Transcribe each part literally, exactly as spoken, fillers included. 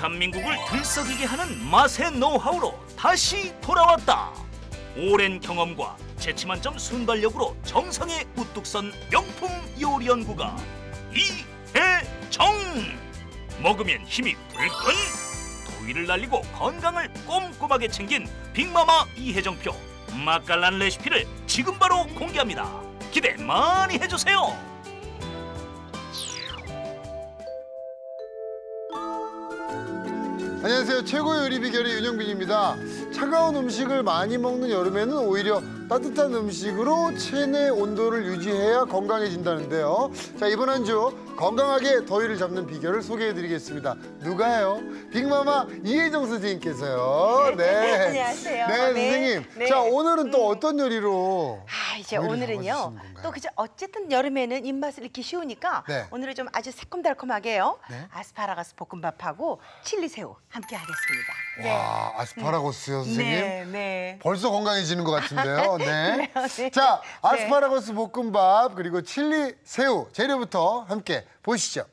대한민국을 들썩이게 하는 맛의 노하우로 다시 돌아왔다. 오랜 경험과 재치만점 순발력으로 정성에 우뚝 선 명품 요리 연구가 이혜정. 먹으면 힘이 불끈, 더위를 날리고 건강을 꼼꼼하게 챙긴 빅마마 이혜정표 맛깔난 레시피를 지금 바로 공개합니다. 기대 많이 해주세요. 안녕하세요. 최고의 요리 비결의 윤영빈입니다. 차가운 음식을 많이 먹는 여름에는 오히려 따뜻한 음식으로 체내 온도를 유지해야 건강해진다는데요. 자, 이번 한 주 건강하게 더위를 잡는 비결을 소개해드리겠습니다. 누가요? 빅마마 이혜정 선생님께서요. 네. 안녕하세요. 네, 선생님. 네. 자, 오늘은 또 어떤 요리로? 아, 이제 오늘은요. 또 그저 어쨌든 여름에는 입맛을 잃기 쉬우니까 네. 오늘은 좀 아주 새콤달콤하게요. 네. 아스파라거스 볶음밥하고 칠리새우 함께 하겠습니다. 와, 아스파라거스요, 선생님? 네, 네. 벌써 건강해지는 것 같은데요. 네. 그래요, 네. 자, 아스파라거스 볶음밥 그리고 칠리 새우 재료부터 함께 보시죠.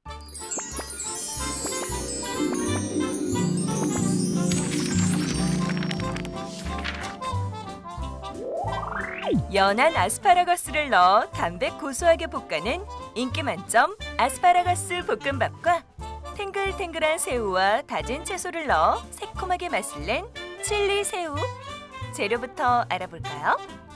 연한 아스파라거스를 넣어 담백 고소하게 볶아낸 인기 만점 아스파라거스 볶음밥과 탱글탱글한 새우와 다진 채소를 넣어 새콤하게 맛을 낸 칠리 새우. 재료부터 알아볼까요?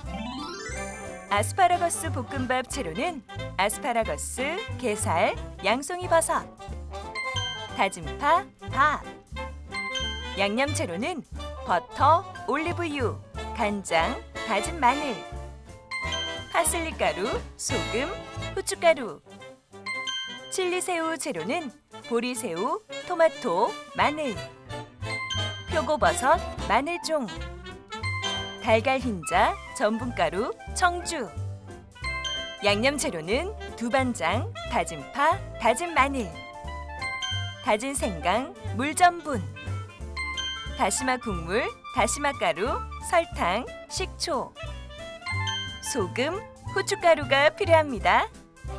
아스파라거스 볶음밥 재료는 아스파라거스, 게살, 양송이 버섯, 다진 파, 밥. 양념 재료는 버터, 올리브유, 간장, 다진 마늘, 파슬리 가루, 소금, 후춧가루. 칠리새우 재료는 보리새우, 토마토, 마늘, 표고버섯, 마늘종, 달걀 흰자, 전분가루, 청주. 양념 재료는 두반장, 다진 파, 다진 마늘, 다진 생강, 물전분, 다시마 국물, 다시마 가루, 설탕, 식초, 소금, 후춧가루가 필요합니다.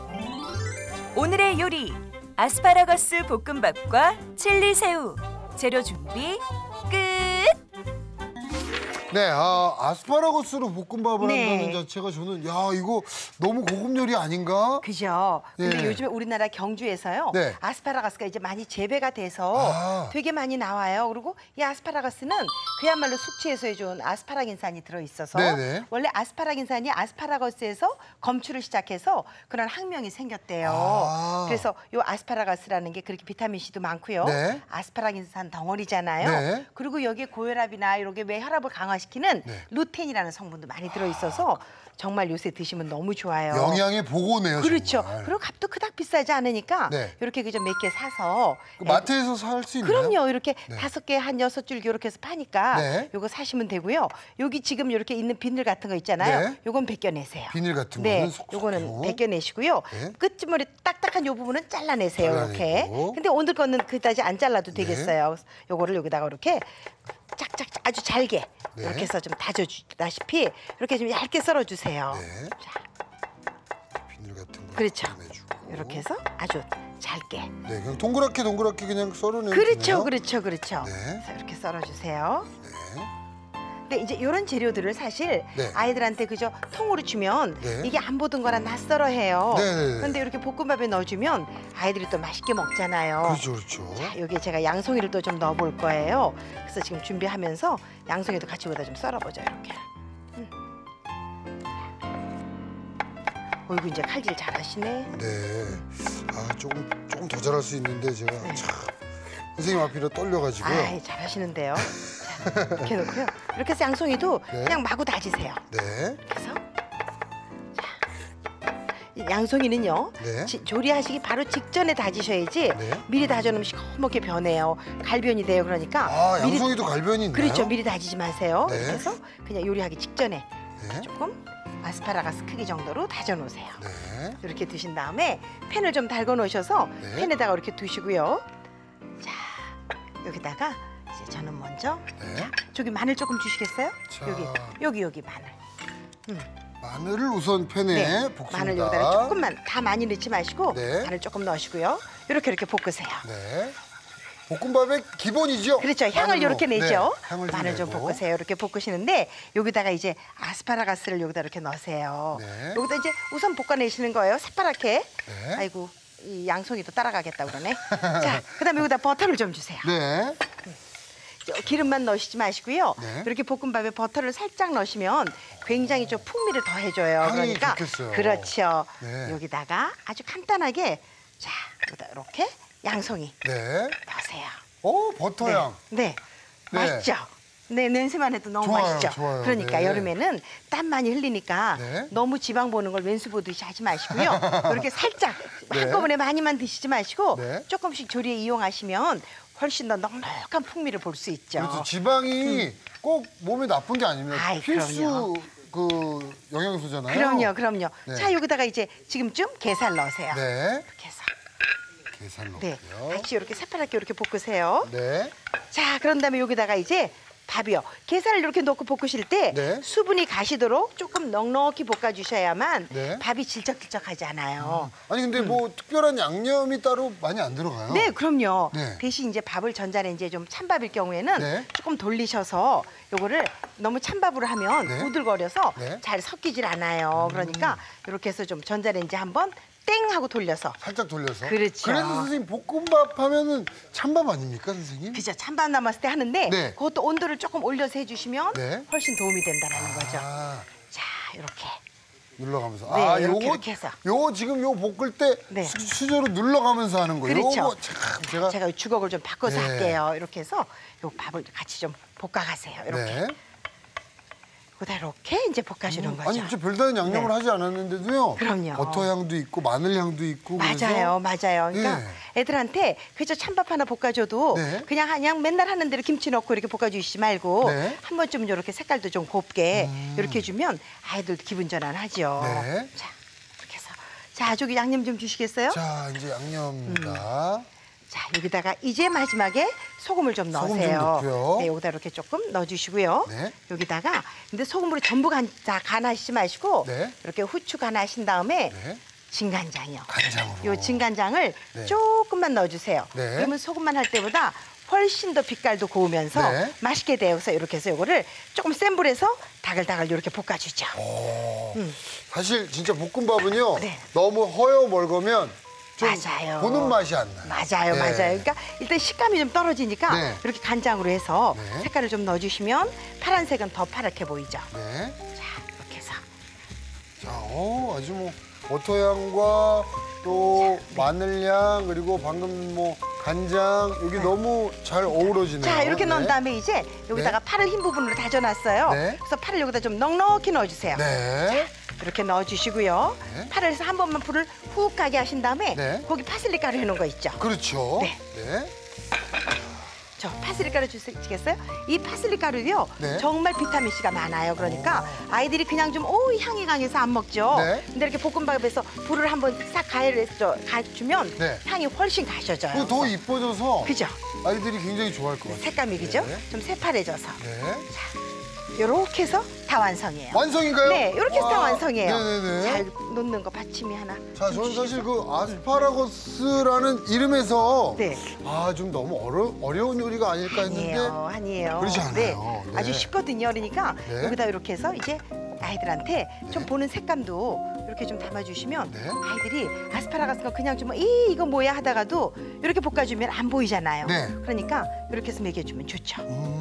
오늘의 요리, 아스파라거스 볶음밥과 칠리새우. 재료 준비 끝! 네, 아, 아스파라거스로 볶음밥을 네. 한다는 자체가 저는 야, 이거 너무 고급 요리 아닌가? 그죠. 근데 예. 요즘에 우리나라 경주에서요. 네. 아스파라거스가 이제 많이 재배가 돼서 아. 되게 많이 나와요. 그리고 이 아스파라거스는 그야말로 숙취해소에 좋은 아스파라긴산이 들어있어서 네네. 원래 아스파라긴산이 아스파라거스에서 검출을 시작해서 그런 학명이 생겼대요. 아. 그래서 이 아스파라거스라는 게 그렇게 비타민C도 많고요. 네. 아스파라긴산 덩어리잖아요. 네. 그리고 여기에 고혈압이나 이런 게 왜 혈압을 강화시키는 네. 루테인이라는 성분도 많이 들어있어서 정말 요새 드시면 너무 좋아요. 영양의 보고네요. 그렇죠. 정말. 그리고 값도 그닥 비싸지 않으니까 네. 이렇게 그저 몇 개 사서 그 마트에서 살 수 있나요? 그럼요. 이렇게 네. 다섯 개 한 여섯 줄 이렇게 해서 파니까 네. 요거 사시면 되고요. 여기 지금 이렇게 있는 비늘 같은 거 있잖아요. 네. 요건 벗겨내세요. 비닐 같은 네, 거는 속속해요. 요거는 벗겨내시고요. 네. 끝머리 딱딱한 요 부분은 잘라내세요. 이렇게. 잘라내고. 근데 오늘 거는 그다지 안 잘라도 네. 되겠어요. 요거를 여기다가 이렇게 짝짝 아주 잘게 네. 이렇게 해서 좀 다져주다시피 이렇게 좀 얇게 썰어주세요. 네. 자, 비닐 같은 거 그렇죠. 내주고. 이렇게 해서 아주 잘게. 네, 그냥 동그랗게 동그랗게 그냥 썰어내면 그렇죠, 되네요. 그렇죠, 그렇죠. 네. 그래서 이렇게 썰어주세요. 네. 근데 이제 이런 재료들을 사실 네. 아이들한테 그저 통으로 주면 네. 이게 안 보던 거라 낯설어해요. 네, 네, 네. 그런데 이렇게 볶음밥에 넣어주면 아이들이 또 맛있게 먹잖아요. 그렇죠, 그렇죠. 자, 여기에 제가 양송이를 또 좀 넣어볼 거예요. 그래서 지금 준비하면서 양송이도 같이 여기다 좀 썰어보죠, 이렇게. 음. 어이구, 이제 칼질 잘하시네. 네. 아, 조금 조금 더 잘할 수 있는데 제가 네. 참 선생님 앞이라 떨려가지고요. 아, 잘하시는데요. 자, 이렇게 놓고요. 이렇게 해서 양송이도 네. 그냥 마구 다지세요. 네. 그래서 이 양송이는요. 네. 지- 조리하시기 바로 직전에 다지셔야지 네. 미리 다져놓으면 시커멓게 변해요. 갈변이 돼요. 그러니까 아, 미리 양송이도 갈변이 있나요? 그렇죠. 미리 다지지 마세요. 네. 이렇게 해서 그냥 요리하기 직전에 네. 조금 아스파라거스 크기 정도로 다져 놓으세요. 네. 이렇게 두신 다음에 팬을 좀 달궈 놓으셔서 네. 팬에다가 이렇게 두시고요. 자, 여기다가 이제 저는 먼저 네. 저기 마늘 조금 주시겠어요? 자. 여기 여기 여기 마늘. 마늘을 우선 팬에 네, 볶습니다. 마늘 여기다가 조금만 다 많이 넣지 마시고 네. 마늘 조금 넣으시고요. 이렇게 이렇게 볶으세요. 네. 볶음밥의 기본이죠. 그렇죠. 향을 마늘로. 이렇게 내죠. 네, 향을 마늘 좀 내고. 볶으세요. 이렇게 볶으시는데 여기다가 이제 아스파라거스를 여기다 이렇게 넣으세요. 네. 여기다 이제 우선 볶아내시는 거예요. 새파랗게. 네. 아이고 이 양송이도 따라가겠다 그러네. 자, 그다음에 여기다 버터를 좀 주세요. 네. 저 기름만 넣으시지 마시고요. 네. 이렇게 볶음밥에 버터를 살짝 넣으시면 굉장히 좀 풍미를 더해줘요. 향이 그러니까 좋겠어요. 그렇죠. 네. 여기다가 아주 간단하게 자 여기다 이렇게 양송이 네. 넣으세요. 오, 버터향. 네. 네. 네. 맛있죠? 네, 냄새만 해도 너무 좋아요, 맛있죠? 좋아요. 그러니까 네. 여름에는 땀 많이 흘리니까 네. 너무 지방 보는 걸 왼수 보듯이 하지 마시고요. 이렇게 살짝 네. 한꺼번에 많이만 드시지 마시고 네. 조금씩 조리에 이용하시면 훨씬 더 넉넉한 풍미를 볼 수 있죠. 그렇죠. 지방이 꼭 몸에 나쁜 게 아닙니다. 아이, 필수 그럼요. 그 영양소잖아요. 그럼요, 그럼요. 네. 자, 여기다가 이제 지금쯤 게살 넣으세요. 네. 이렇게 해서. 계산 네. 넣고요. 같이 이렇게 새파랗게 이렇게 볶으세요. 네. 자, 그런 다음에 여기다가 이제 밥이요. 게살을 이렇게 넣고 볶으실 때 네. 수분이 가시도록 조금 넉넉히 볶아주셔야만 네. 밥이 질척질척하지 않아요. 아니 근데 뭐 특별한 양념이 따로 많이 안 들어가요. 네, 그럼요. 네. 대신 이제 밥을 전자레인지에 좀 찬밥일 경우에는 네. 조금 돌리셔서 요거를 너무 찬밥으로 하면 네. 부들거려서 네. 잘 섞이질 않아요. 그러니까 이렇게 해서 좀 전자레인지 한번 땡 하고 돌려서 살짝 돌려서. 그렇죠. 그래도 선생님 볶음밥 하면은 찬밥 아닙니까 선생님? 그죠. 찬밥 남았을 때 하는데 네. 그것도 온도를 조금 올려서 해주시면 네. 훨씬 도움이 된다는 거죠. 아, 자, 이렇게. 눌러가면서. 네, 아, 이렇게, 요거 이렇게 해서. 요거 지금 요 볶을 때 네. 수, 수저로 눌러가면서 하는 거예요. 그렇죠. 요거 참 제가 제가 주걱을 좀 바꿔서 네. 할게요. 이렇게 해서 요 밥을 같이 좀 볶아가세요. 이렇게. 네. 그다 이렇게 이제 볶아주는 거죠. 아니 진짜 별다른 양념을 네. 하지 않았는데도요. 그럼요. 버터 향도 있고 마늘 향도 있고. 그래서 맞아요, 맞아요. 그러니까 네. 애들한테 그저 찬밥 하나 볶아줘도 네. 그냥 그냥 맨날 하는 대로 김치 넣고 이렇게 볶아주시지 말고 네. 한 번쯤 이렇게 색깔도 좀 곱게 음. 이렇게 해주면 아이들 기분 전환하죠. 네. 자, 이렇게 해서 자, 저기 양념 좀 주시겠어요? 자, 자 이제 양념입니다. 여기다가 이제 마지막에 소금을 좀 소금 좀 넣으세요. 넣고요. 네, 여기다 이렇게 조금 넣어주시고요. 네. 여기다가 근데 소금으로 전부 간, 다 간하시지 마시고 네. 이렇게 후추 간하신 다음에 네. 진간장이요. 간장으로. 요 진간장을 네. 조금만 넣어주세요. 네. 그러면 소금만 할 때보다 훨씬 더 빛깔도 고우면서 네. 맛있게 되어서 이렇게 해서 요거를 조금 센 불에서 다글다글 이렇게 볶아주죠. 오, 음. 사실 진짜 볶음밥은요. 네. 너무 허여 멀거면 좀 맞아요. 보는 맛이 안 나요. 맞아요, 네. 맞아요. 그러니까 일단 식감이 좀 떨어지니까 네. 이렇게 간장으로 해서 네. 색깔을 좀 넣어주시면 파란색은 더 파랗게 보이죠. 네. 자, 이렇게 해서. 자, 어, 아주 뭐 버터 향과 또 마늘 향 그리고 방금 뭐 간장 여기 너무 잘 어우러지네요. 자, 이렇게 넣은 네. 다음에 이제 여기다가 네. 파를 흰 부분으로 다져놨어요. 네. 그래서 파를 여기다 좀 넉넉히 넣어주세요. 네. 이렇게 넣어주시고요. 네. 파를 해서 한 번만 불을 훅 가게 하신 다음에 네. 거기 파슬리 가루 해놓은 거 있죠. 그렇죠. 네. 네. 저 파슬리 가루 주시겠어요? 이 파슬리 가루요 네. 정말 비타민 C가 많아요. 그러니까 아이들이 그냥 좀 오 향이 강해서 안 먹죠. 네. 근데 이렇게 볶음밥에서 불을 한번 싹 가해서 가주면 네. 향이 훨씬 가셔져요. 그거 더 이뻐져서 그죠? 아이들이 굉장히 좋아할 것 같아요. 색감이 그죠? 네. 좀 새파래져서 네. 요렇게 해서 다 완성이에요. 완성인가요? 네, 이렇게 해서 다 와, 완성이에요. 네네네. 잘 놓는 거 받침이 하나. 자, 저는 사실 그 아스파라거스라는 이름에서 네. 아, 좀 너무 어려, 어려운 요리가 아닐까 했는데 아니에요, 아니에요. 그렇지 않아요. 네, 네. 아주 쉽거든요. 그러니까 네. 여기다 이렇게 해서 이제 아이들한테 좀 네. 보는 색감도 이렇게 좀 담아주시면 네. 아이들이 아스파라거스가 그냥 좀 이 이거 뭐야 하다가도 이렇게 볶아주면 안 보이잖아요. 네. 그러니까 이렇게 해서 먹여주면 좋죠.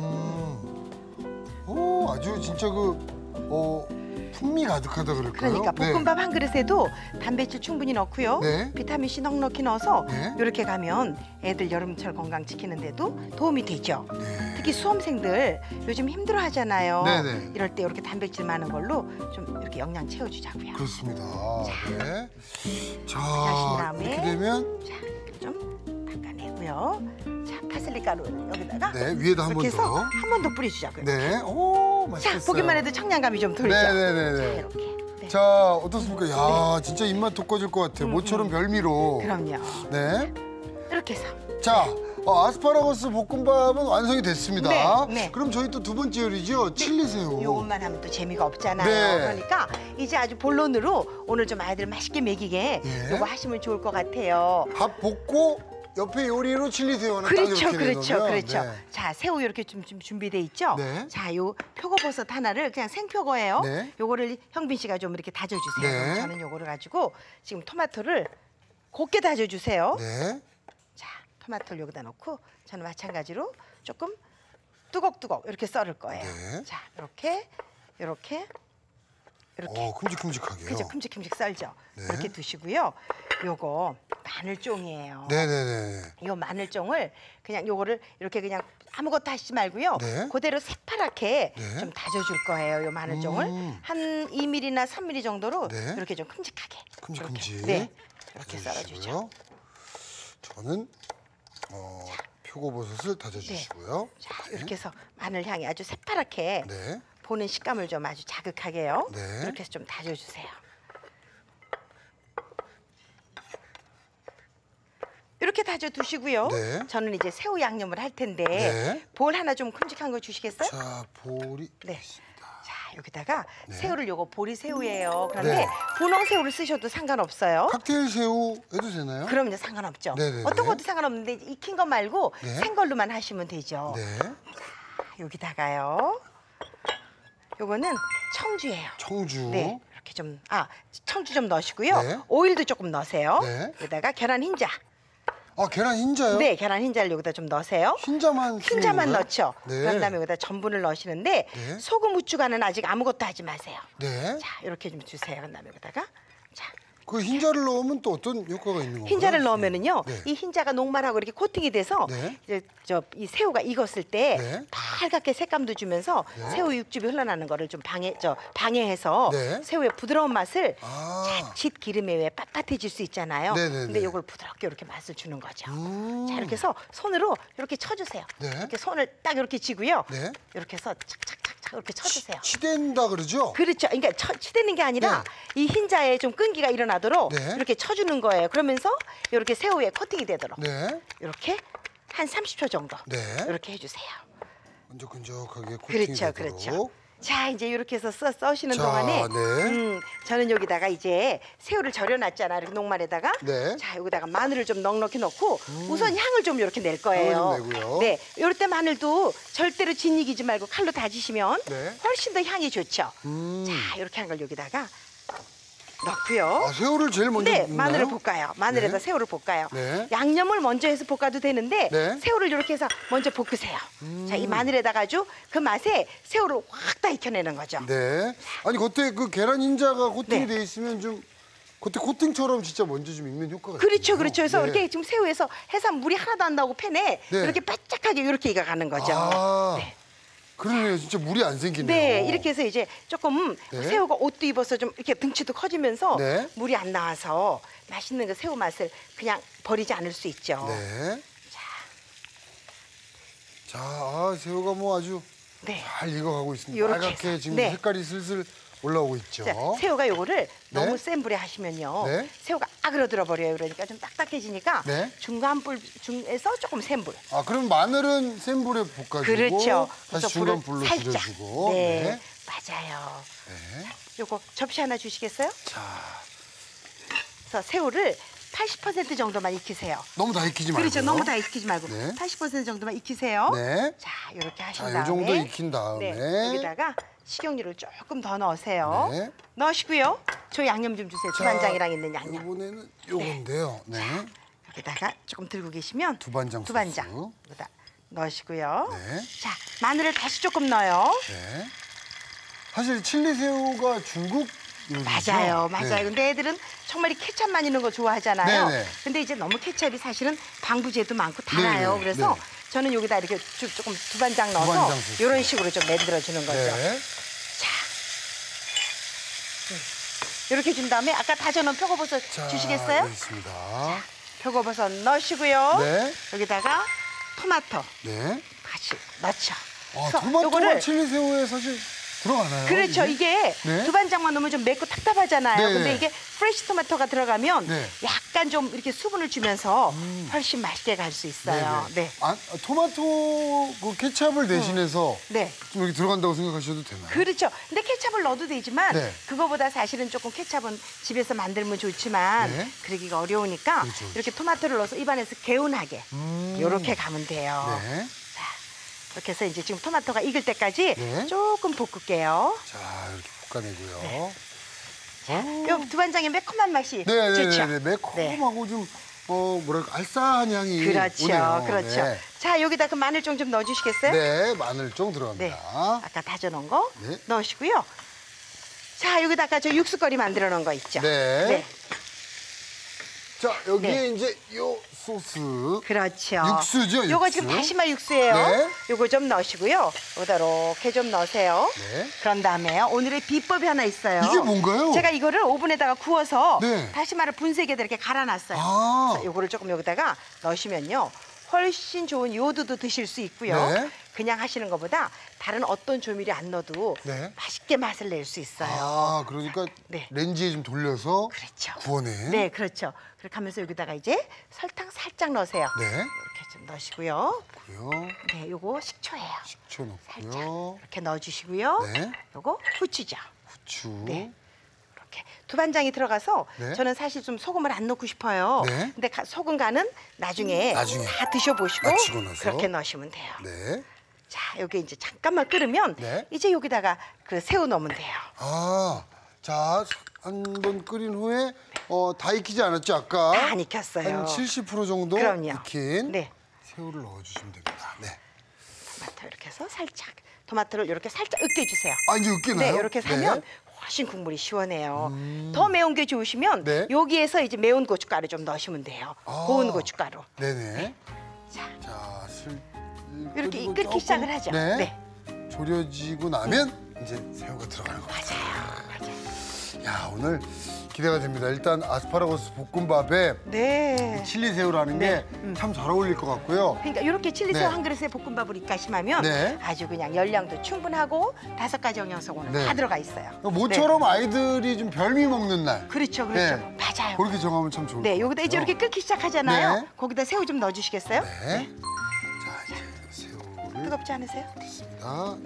음. 오, 아주 진짜 그, 어, 풍미 가득하다 그럴까요? 그러니까 네. 볶음밥 한 그릇에도 단백질 충분히 넣고요. 네. 비타민 C 넉넉히 넣어서 네. 이렇게 가면 애들 여름철 건강 지키는데도 도움이 되죠. 네. 특히 수험생들 요즘 힘들어 하잖아요. 네네. 이럴 때 이렇게 단백질 많은 걸로 좀 이렇게 영양 채워주자고요. 그렇습니다. 네. 자, 하신 다음에 이렇게 되면 자, 이렇게 좀 바꿔내고요. 자, 파슬리 가루 여기다가 네, 위에다 한 번 이렇게 해서 더. 한 번 더 뿌려주자고요. 네. 오, 자, 맛있겠어요. 보기만 해도 청량감이 좀 돌죠. 네네네네. 자, 이렇게. 네. 자, 어떻습니까? 야, 진짜 입맛 돋궈질 것 같아요. 음, 모처럼 별미로. 그럼요. 네. 이렇게 해서. 자, 어, 아스파라거스 볶음밥은 완성이 됐습니다. 네, 네. 그럼 저희 또 두 번째 요리죠? 칠리새우. 요것만 하면 또 재미가 없잖아요. 네. 그러니까 이제 아주 본론으로 오늘 좀 아이들 맛있게 먹이게 예. 요거 하시면 좋을 것 같아요. 밥 볶고 옆에 요리로 칠리 새우 하나 딱 그렇죠, 이렇게 그렇죠, 내놓으면, 그렇죠. 네. 자, 새우 이렇게 좀, 좀 준비돼 있죠? 네. 자, 요 표고버섯 하나를 그냥 생표고예요. 네. 요거를 형빈 씨가 좀 이렇게 다져주세요. 네. 그럼 저는 요거를 가지고 지금 토마토를 곱게 다져주세요. 네. 자, 토마토를 여기다 놓고 저는 마찬가지로 조금 뚜걱뚜걱 이렇게 썰을 거예요. 네. 자, 이렇게, 이렇게, 이렇게. 어, 큼직큼직하게요. 그죠, 큼직큼직 썰죠. 네. 이렇게 두시고요. 요거 마늘종이에요. 네네네. 요 마늘종을 그냥 요거를 이렇게 그냥 아무것도 하시지 말고요. 네. 그대로 새파랗게 네. 좀 다져줄 거예요. 요 마늘종을 음. 한 이 밀리미터나 삼 밀리미터 정도로 네. 이렇게 좀 큼직하게. 큼직큼직. 이렇게. 네, 이렇게 다져주시고요. 썰어주죠. 저는 어, 표고버섯을 다져주시고요. 자, 이렇게 해서 마늘 향이 아주 새파랗게 네. 보는 식감을 좀 아주 자극하게요. 네. 이렇게 해서 좀 다져주세요. 이렇게 다져 두시고요. 네. 저는 이제 새우 양념을 할 텐데 네. 볼 하나 좀 큼직한 거 주시겠어요? 자, 볼이 네. 있습니다. 자, 여기다가 네. 새우를 요거 보리 새우예요. 그런데 네. 분홍 새우를 쓰셔도 상관없어요. 칵테일 새우 해도 되나요? 그럼 이제 상관없죠. 네네네. 어떤 것도 상관없는데 익힌 거 말고 네. 생걸로만 하시면 되죠. 네. 여기다가요. 요거는 청주예요. 청주. 네, 이렇게 좀, 아, 청주 좀 넣으시고요. 네. 오일도 조금 넣으세요. 네. 여기다가 계란 흰자. 아, 계란 흰자요? 네, 계란 흰자를 여기다 좀 넣으세요. 흰자만 쓰는 흰자만 건가요? 넣죠. 네. 그런 다음에 여기다 전분을 넣으시는데 네. 소금 후추가는 아직 아무것도 하지 마세요. 네. 자, 이렇게 좀 주세요. 그런 다음에 여기다가 자, 그 흰자를 넣으면 또 어떤 효과가 있는 건가요? 흰자를 넣으면은요, 네. 이 흰자가 녹말하고 이렇게 코팅이 돼서 네. 이제 저 이 새우가 익었을 때 네. 빨갛게 색감도 주면서 네. 새우 육즙이 흘러나는 거를 좀 방해 저 방해해서 네. 새우의 부드러운 맛을 아. 자칫 기름에 왜 빳빳해질 수 있잖아요. 네네네. 근데 이걸 부드럽게 이렇게 맛을 주는 거죠. 음. 자, 이렇게 해서 손으로 이렇게 쳐주세요. 네. 이렇게 손을 딱 이렇게 쥐고요. 네. 이렇게 해서 착착착착 이렇게 쳐주세요. 치댄다 그러죠? 그렇죠. 그러니까 쳐, 치대는 게 아니라 이 흰자에 좀 끈기가 일어나도록 네. 이렇게 쳐주는 거예요. 그러면서 이렇게 새우에 코팅이 되도록 네. 이렇게 한 삼십 초 정도 네. 이렇게 해주세요. 끈적끈적하게 코팅이 그렇죠, 되도록. 그렇죠. 자, 이제 이렇게 해서 써, 써시는 자, 동안에 네. 음, 저는 여기다가 이제 새우를 절여놨잖아. 이렇게 녹말에다가. 네. 자, 여기다가 마늘을 좀 넉넉히 넣고 우선 향을 좀 이렇게 낼 거예요. 향을 좀 내고요. 네, 이럴 때 마늘도 절대로 진익이지 말고 칼로 다지시면 네. 훨씬 더 향이 좋죠. 음. 자, 이렇게 한 걸 여기다가 넣고요. 아, 새우를 제일 먼저 네, 볶나요? 마늘을 볶아요. 마늘에다 네. 새우를 볶아요. 네. 양념을 먼저 해서 볶아도 되는데 네. 새우를 이렇게 해서 먼저 볶으세요. 자, 이 마늘에다가 아주 그 맛에 새우를 확 다 익혀내는 거죠. 네. 아니 겉에 그 계란 흰자가 코팅이 네. 돼 있으면 좀 겉에 코팅처럼 진짜 먼저 좀 익는 효과가 그렇죠, 있군요. 그렇죠. 그래서 네. 이렇게 지금 새우에서 해산 물이 하나도 안 나오고 팬에 네. 이렇게 바짝하게 이렇게 익어가는 거죠. 아, 네. 그러네요. 진짜 물이 안 생기네요. 네, 이렇게 해서 이제 조금 네. 새우가 옷도 입어서 좀 이렇게 등치도 커지면서 네. 물이 안 나와서 맛있는 그 새우 맛을 그냥 버리지 않을 수 있죠. 네. 자, 자, 아, 새우가 뭐 아주 네. 잘 익어가고 있습니다. 요렇게 빨갛게 해서. 지금 네. 색깔이 슬슬 올라오고 있죠. 자, 새우가 요거를 네. 너무 센 불에 하시면요. 네. 새우가 아그러들어 버려요. 그러니까 좀 딱딱해지니까 네. 중간 불 중에서 조금 센 불. 아, 그럼 마늘은 센 불에 볶아주고 그렇죠. 그래서 다시 중간 불을 불로 살짝. 줄여주고. 네, 네. 맞아요. 네. 요거 접시 하나 주시겠어요? 자, 그래서 새우를 팔십 퍼센트 정도만 익히세요. 너무 다 익히지 말고요. 그렇죠. 너무 다 익히지 말고 네. 팔십 퍼센트 정도만 익히세요. 네. 자, 이렇게 하신 자, 다음에 이 정도 익힌 다음에 네, 여기다가 식용유를 조금 더 넣으세요. 네. 넣으시고요. 저 양념 좀 주세요. 자, 두반장이랑 있는 양념. 이번에는 요건데요. 네. 여기다가 조금 들고 계시면 두반장 두반장 소스. 여기다 넣으시고요. 네. 자, 마늘을 다시 조금 넣어요. 네. 사실 칠리 새우가 중국 요리죠? 맞아요, 맞아요. 네. 근데 애들은 정말 이 케첩만 있는 거 좋아하잖아요. 네네. 근데 이제 너무 케첩이 사실은 방부제도 많고 달아요. 네네, 그래서 네. 저는 여기다 이렇게 쭉 조금 두반장 넣어서 두반장 소스. 이런 식으로 좀 만들어 주는 거죠. 네. 자, 음. 이렇게 준 다음에 아까 다져놓은 표고버섯 자, 주시겠어요? 여기 있습니다. 표고버섯 넣으시고요. 네. 여기다가 토마토 네. 같이 넣죠. 아, 그래서 토마토가 요거를 칠리 새우에 사실 들어가나요? 그렇죠. 이게, 네. 두반장만 넣으면 좀 맵고 답답하잖아요. 네. 근데 이게 프레시 토마토가 들어가면 네. 약간 좀 이렇게 수분을 주면서 훨씬 맛있게 갈 수 있어요. 네네. 네. 아, 토마토 그 케찹을 대신해서 네. 좀 이렇게 들어간다고 생각하셔도 되나요? 그렇죠. 근데 케찹을 넣어도 되지만 네. 그거보다 사실은 조금 케찹은 집에서 만들면 좋지만 네. 그러기가 어려우니까 그렇죠, 그렇죠. 이렇게 토마토를 넣어서 입안에서 개운하게 음. 이렇게 가면 돼요. 네. 이렇게 해서 이제 지금 토마토가 익을 때까지 네. 조금 볶을게요. 자, 이렇게 볶아내고요. 요 두반장의 매콤한 맛이 네, 네, 좋죠. 네, 네. 매콤하고 좀, 어, 뭐랄까, 알싸한 향이 그렇죠, 오네요. 그렇죠. 네. 자, 여기다 그 마늘종 좀 넣어주시겠어요? 네, 마늘종 네. 들어갑니다. 아까 다져놓은 거 네. 넣으시고요. 자, 여기다가 저 육수거리 만들어 놓은 거 있죠? 네. 자, 여기에 네. 이제 요 소스. 그렇죠. 육수죠, 요거 육수. 지금 다시마 육수예요. 네. 요거 좀 넣으시고요. 여기다 이렇게 좀 넣으세요. 네. 그런 다음에 오늘의 비법이 하나 있어요. 이게 뭔가요? 제가 이거를 오븐에다가 구워서 네. 다시마를 분쇄기에다 이렇게 갈아놨어요. 아. 그래서 요거를 조금 여기다가 넣으시면요. 훨씬 좋은 요도도 드실 수 있고요. 네. 그냥 하시는 것보다 다른 어떤 조미료 안 넣어도 네. 맛있게 맛을 낼 수 있어요. 아, 그러니까 네. 렌지에 좀 돌려서 그렇죠. 구워내. 네, 그렇죠. 그렇게 하면서 여기다가 이제 설탕 살짝 넣으세요. 네. 이렇게 좀 넣으시고요. 그고요. 네, 요거 식초예요. 식초 살짝 넣고요. 이렇게 넣어주시고요. 네. 요거 후추죠. 후추. 네. 이렇게 두반장이 들어가서 네. 저는 사실 좀 소금을 안 넣고 싶어요. 네. 근데 가- 소금 간은 나중에, 나중에. 다 드셔보시고 마치고 나서. 그렇게 넣으시면 돼요. 네. 자, 여기 이제 잠깐만 끓으면 네. 이제 여기다가 그 새우 넣으면 돼요. 아, 자, 한 번 끓인 후에 어, 다 익히지 않았죠, 아까? 다 안 익혔어요. 한 칠십 퍼센트 정도 그럼요. 익힌 네. 새우를 넣어주시면 됩니다. 네. 토마토 이렇게 해서 살짝 토마토를 이렇게 살짝 으깨주세요. 아, 이제 으깨나요? 네, 이렇게 하면 훨씬 국물이 시원해요. 더 매운 게 좋으시면 네. 여기에서 이제 매운 고춧가루 좀 넣으시면 돼요. 아. 고운 고춧가루. 네네. 자, 자, 슬, 이렇게 그리고 끓기 조금, 시작을 하죠. 네. 네. 졸여지고 나면 이제 새우가 들어가는 거죠. 맞아요. 맞아요. 야, 오늘 기대가 됩니다. 일단 아스파라거스 볶음밥에 네. 칠리 새우라는 네. 게 참 잘 어울릴 것 같고요. 그러니까 이렇게 칠리새우 네. 한 그릇에 볶음밥을 입가심하면 네. 아주 그냥 열량도 충분하고 다섯 가지 영양소가 오늘 네. 다 들어가 있어요. 모처럼 아이들이 좀 별미 먹는 날. 네. 그렇죠, 그렇죠. 네. 맞아요. 그렇게 정하면 참 좋을 것 네, 같아요. 여기다 이제 이렇게 끓기 시작하잖아요. 네. 거기다 새우 좀 넣어주시겠어요? 네. 자, 이제 새우를 뜨겁지 않으세요? 넣겠습니다.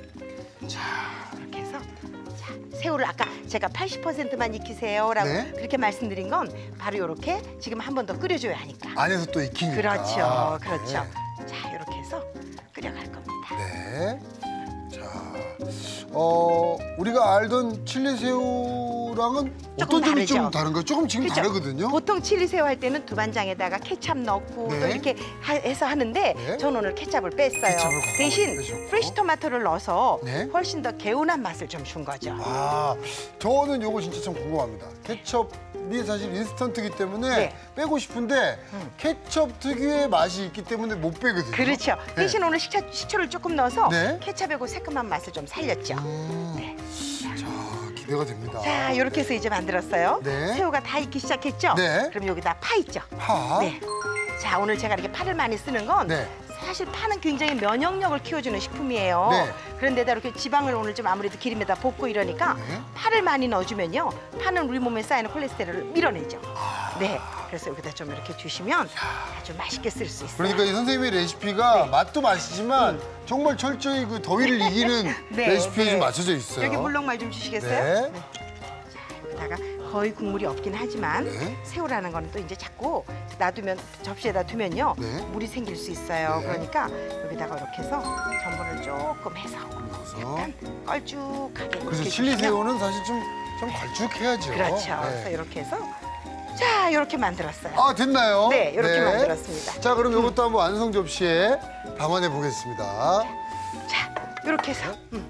이렇게 해서 자, 새우를 아까 제가 팔십 퍼센트만 익히세요라고 네. 그렇게 말씀드린 건 바로 이렇게 지금 한 번 더 끓여줘야 하니까. 안에서 또 익히니까. 그렇죠, 그렇죠. 네. 자, 이렇게 해서 끓여갈 겁니다. 네. 자, 어, 우리가 알던 칠리 새우랑은 조금 어떤 점이 다르죠. 좀 다른가요? 조금 지금 그렇죠? 다르거든요. 보통 칠리새우 할 때는 두반장에다가 케찹 넣고 네. 또 이렇게 하- 해서 하는데 네. 저는 오늘 케찹을 뺐어요. 케찹을 과감하게 대신 빼셨고. 프레시 토마토를 넣어서 네. 훨씬 더 개운한 맛을 좀 준 거죠. 아, 저는 요거 진짜 참 궁금합니다. 케첩이 사실 인스턴트이기 때문에 네. 빼고 싶은데 케첩 특유의 맛이 있기 때문에 못 빼거든요. 그렇죠. 네. 대신 오늘 식초, 식초를 조금 넣어서 네. 케찹의 그 새콤한 맛을 좀 살렸죠. 음, 네. 자, 기대가 됩니다. 자, 이렇게 해서 이제 만들었어요. 네. 새우가 다 익기 시작했죠? 네. 그럼 여기다 파 있죠? 파. 네. 자, 오늘 제가 이렇게 파를 많이 쓰는 건 네. 사실 파는 굉장히 면역력을 키워주는 식품이에요. 네. 그런데다 이렇게 지방을 오늘 좀 아무래도 기름에다 볶고 이러니까 네. 파를 많이 넣어주면요. 파는 우리 몸에 쌓이는 콜레스테롤을 밀어내죠. 아. 네. 그래서 여기다 좀 이렇게 주시면 아주 맛있게 쓸 수 있어요. 그러니까 이 선생님의 레시피가 네. 맛도 맛이지만 정말 철저히 그 더위를 이기는 네, 레시피에 네. 좀 맞춰져 있어요. 여기 물렁말 좀 주시겠어요? 네. 자, 여기다가 거의 국물이 없긴 하지만 네. 새우라는 거는 또 이제 자꾸 놔두면 접시에다 두면요 네. 물이 생길 수 있어요. 네. 그러니까 여기다가 이렇게 해서 전분을 조금 해서 넣어서. 약간 걸쭉하게 그래서 이렇게 칠리 주시면 새우는 사실 좀, 좀 걸쭉해야죠. 그렇죠. 네. 그래서 이렇게 해서 자 이렇게 만들었어요. 아, 됐나요? 네, 이렇게 만들었습니다. 자, 그럼 이것도 한번 완성 접시에 담아내 보겠습니다. 자 이렇게 해서 음.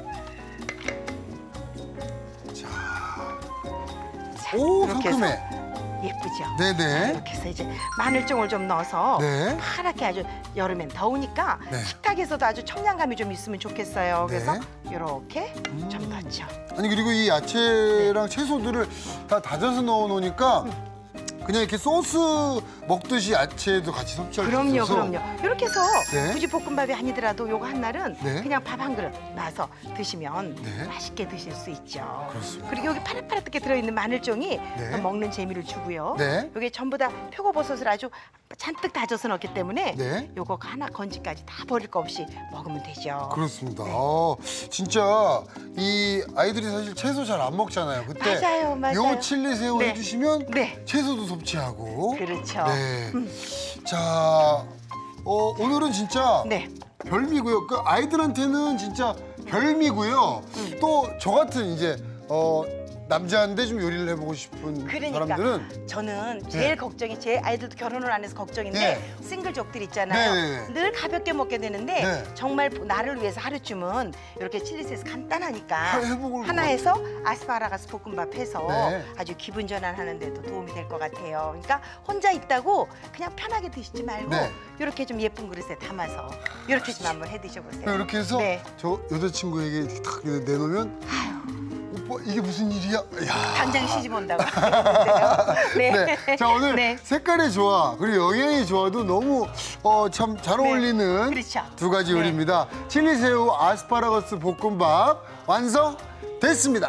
오, 이렇게 상큼해. 예쁘죠? 네네. 이렇게 해서 이제 마늘종을 좀 넣어서 네. 파랗게 아주 여름엔 더우니까 네. 식탁에서도 아주 청량감이 좀 있으면 좋겠어요. 그래서 네. 이렇게 좀 넣죠. 아니, 그리고 이 야채랑 채소들을 다 다져서 넣어 놓으니까 그냥 이렇게 소스 먹듯이 야채도 같이 섭취할 수 그럼요, 있어서. 그럼요. 이렇게 해서 네. 굳이 볶음밥이 아니더라도 요거 하나는 네. 그냥 밥 한 그릇 놔서 드시면 네. 맛있게 드실 수 있죠. 그렇습니다. 그리고 여기 파릇파릇하게 들어있는 마늘종이 네. 또 먹는 재미를 주고요. 네. 여기 전부 다 표고버섯을 아주 잔뜩 다져서 넣기 때문에 네. 요거 하나 건지까지 다 버릴 거 없이 먹으면 되죠. 그렇습니다. 네. 어, 진짜 이 아이들이 사실 채소 잘 안 먹잖아요. 그때 맞아요, 맞아요. 요 칠리 새우 네. 해주시면 네. 채소도 섭취하고. 그렇죠. 네. 자, 어, 오늘은 진짜 네. 별미고요. 그 아이들한테는 진짜 별미고요. 음. 또 저 같은 이제 어, 남자인데 좀 요리를 해보고 싶은 그러니까 사람들은 저는 제일 네. 걱정이 제 아이들도 결혼을 안 해서 걱정인데 네. 싱글족들 있잖아요. 네, 네, 네. 늘 가볍게 먹게 되는데 네. 정말 나를 위해서 하루쯤은 이렇게 칠리새우 간단하니까 해- 해보고 하나 해서 아스파라거스 볶음밥 해서 네. 아주 기분 전환하는 데도 도움이 될 것 같아요. 그러니까 혼자 있다고 그냥 편하게 드시지 말고 네. 이렇게 좀 예쁜 그릇에 담아서 이렇게 좀 한번 해 드셔보세요. 이렇게 해서 네. 저 여자친구에게 딱 내놓으면 오빠 이게 무슨 일이야? 야. 당장 시집 온다고. 네. 네. 자 오늘 네. 색깔의 조화 그리고 영양의 조화도 너무 어, 참 잘 어울리는 그렇죠. 두 가지 네. 요리입니다. 칠리새우 아스파라거스 볶음밥 완성됐습니다.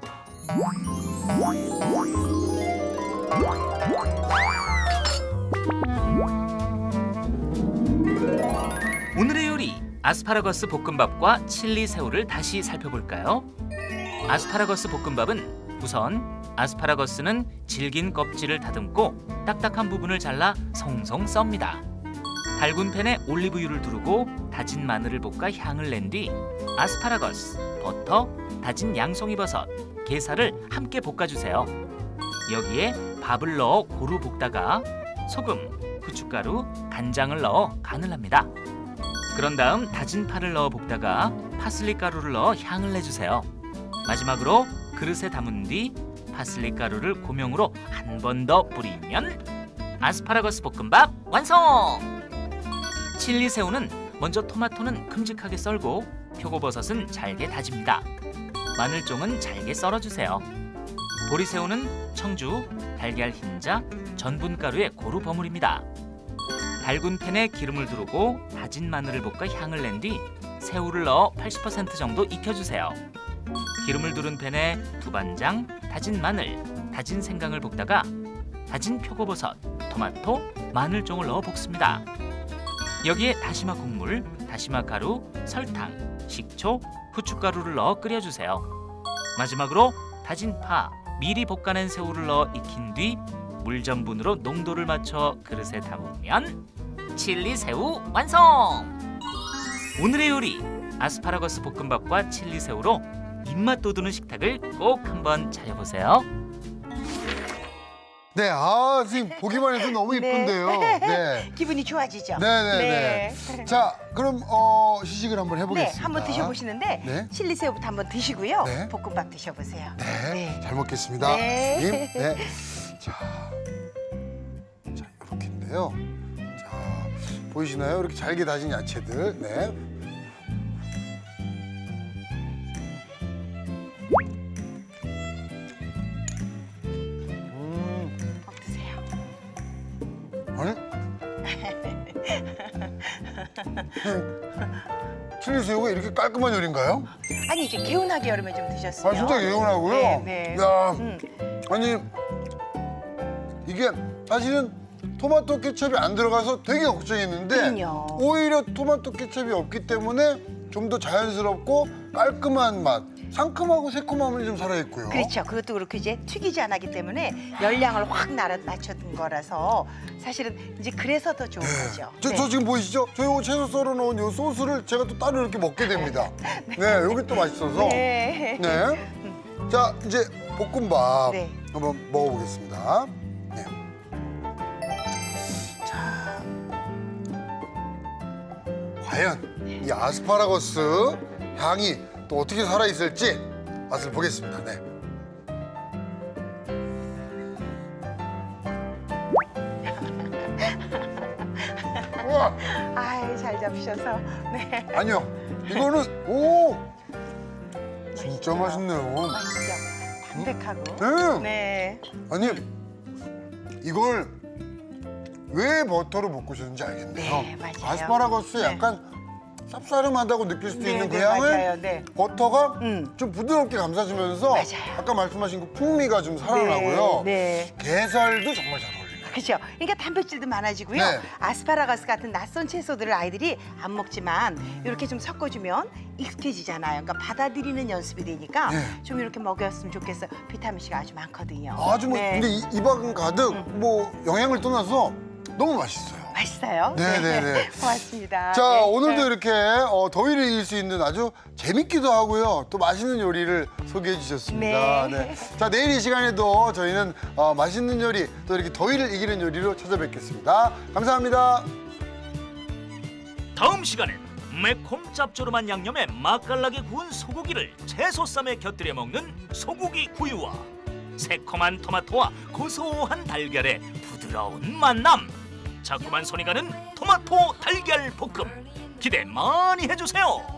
오늘의 요리 아스파라거스 볶음밥과 칠리 새우를 다시 살펴볼까요? 아스파라거스 볶음밥은 우선 아스파라거스는 질긴 껍질을 다듬고 딱딱한 부분을 잘라 송송 썹니다. 달군 팬에 올리브유를 두르고 다진 마늘을 볶아 향을 낸 뒤 아스파라거스, 버터, 다진 양송이버섯, 게살을 함께 볶아주세요. 여기에 밥을 넣어 고루 볶다가 소금, 후춧가루, 간장을 넣어 간을 합니다. 그런 다음 다진 파를 넣어 볶다가 파슬리 가루를 넣어 향을 내주세요. 마지막으로 그릇에 담은 뒤 파슬리 가루를 고명으로 한 번 더 뿌리면 아스파라거스 볶음밥 완성! 칠리 새우는 먼저 토마토는 큼직하게 썰고 표고버섯은 잘게 다집니다. 마늘종은 잘게 썰어주세요. 보리새우는 청주, 달걀 흰자, 전분가루에 고루 버무립니다. 달군 팬에 기름을 두르고 다진 마늘을 볶아 향을 낸 뒤 새우를 넣어 팔십 퍼센트 정도 익혀주세요. 기름을 두른 팬에 두반장, 다진 마늘, 다진 생강을 볶다가 다진 표고버섯, 토마토, 마늘종을 넣어 볶습니다. 여기에 다시마 국물, 다시마 가루, 설탕, 식초, 후춧가루를 넣어 끓여주세요. 마지막으로 다진 파, 미리 볶아낸 새우를 넣어 익힌 뒤 물전분으로 농도를 맞춰 그릇에 담으면 칠리 새우 완성! 오늘의 요리 아스파라거스 볶음밥과 칠리 새우로 입맛 돋우는 식탁을 꼭 한번 차려보세요. 네, 아 선생님 보기만 해도 너무 이쁜데요. 네. 기분이 좋아지죠? 네네네. 네. 자, 그럼 어, 시식을 한번 네, 해보겠습니다. 한번 드셔보시는데 네. 칠리새우부터 한번 드시고요. 네. 볶음밥 드셔보세요. 네, 잘 먹겠습니다. 네. 선생님. 네. 자, 자 이렇게인데요. 자, 보이시나요? 이렇게 잘게 다진 야채들. 네. 음, 꼭 드세요. 아니? 칠리 새우가 이렇게 깔끔한 요리인가요? 아니 이제 개운하게 여름에 좀 드셨어요. 아, 진짜 개운하고요. 네, 네. 야, 음. 아니 이게 사실은 토마토 케첩이 안 들어가서 되게 걱정했는데 그럼요. 오히려 토마토 케첩이 없기 때문에 좀 더 자연스럽고 깔끔한 맛, 상큼하고 새콤함이 좀 살아있고요. 그렇죠. 그것도 그렇고 이제 튀기지 않았기 때문에 열량을 확 날아 낮춘 거라서 사실은 이제 그래서 더 좋은 거죠. 저, 네. 저 지금 보이시죠? 저 요거 채소 썰어 놓은 요 소스를 제가 또 따로 이렇게 먹게 됩니다. 네, 여기 또 맛있어서. 네. 네. 자, 이제 볶음밥 네. 한번 먹어보겠습니다. 네. 자, 과연 이 아스파라거스 향이 또 어떻게 살아있을지 맛을 보겠습니다. 네. 우와, 아이 잘 잡으셔서. 네. 아니요. 이거는 오, 진짜 맛있네요. 맛있죠. 담백하고. 네. 네. 아니 이걸 왜 버터로 볶으셨는지 알겠네요. 네, 맞아요. 아스파라거스 네. 약간 쌉싸름하다고 느낄 수도 네, 있는 네, 그 향을 맞아요. 네. 버터가 음. 좀 부드럽게 감싸주면서 맞아요. 아까 말씀하신 그 풍미가 좀 살아나고요. 네. 게살도 정말 잘 어울리네요. 그렇죠. 그러니까 단백질도 많아지고요. 네. 아스파라거스 같은 낯선 채소들을 아이들이 안 먹지만 이렇게 좀 섞어주면 익숙해지잖아요. 그러니까 받아들이는 연습이 되니까 네. 좀 이렇게 먹였으면 좋겠어요. 비타민 C가 아주 많거든요. 아주 뭐 네. 근데 이- 입안 가득 뭐 영양을 떠나서 너무 맛있어요. 맛있어요. 네, 네, 네. 고맙습니다. 자, 네. 오늘도 이렇게 어, 더위를 이길 수 있는 아주 재밌기도 하고요. 또 맛있는 요리를 소개해 주셨습니다. 네. 자, 내일 이 시간에도 저희는 어, 맛있는 요리, 또 이렇게 더위를 이기는 요리로 찾아뵙겠습니다. 감사합니다. 다음 시간엔 매콤 짭조름한 양념에 맛깔나게 구운 소고기를 채소쌈에 곁들여 먹는 소고기 구이와 새콤한 토마토와 고소한 달걀의 부드러운 만남. 자꾸만 손이 가는 토마토 달걀 볶음 기대 많이 해주세요.